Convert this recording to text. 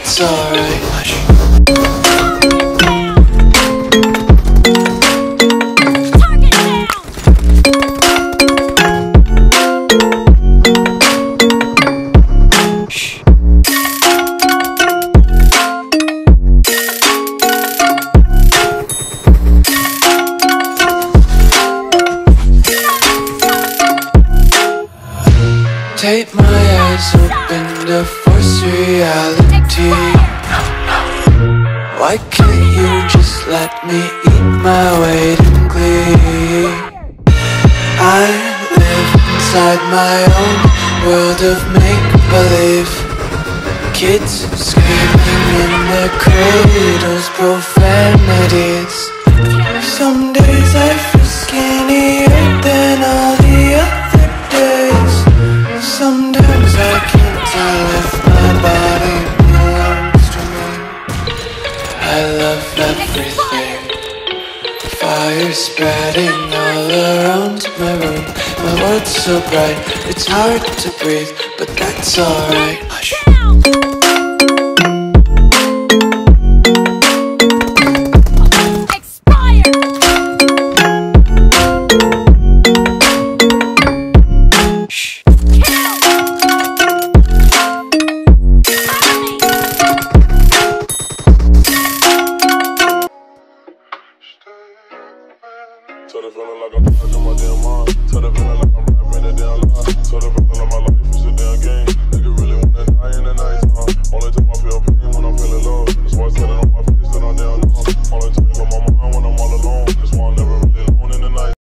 that's alright. Hush. Take my eyes open to force reality. Why can't you just let me eat my weight in glee? I live inside my own world of make-believe. Kids screaming in their cradles, profanities. Some days I feel skinnier than all the other days. Sometimes I can't tell if my body belongs to me. I love everything. Fire spreading all around my room. My world's so bright, it's hard to breathe, but that's alright. Hush.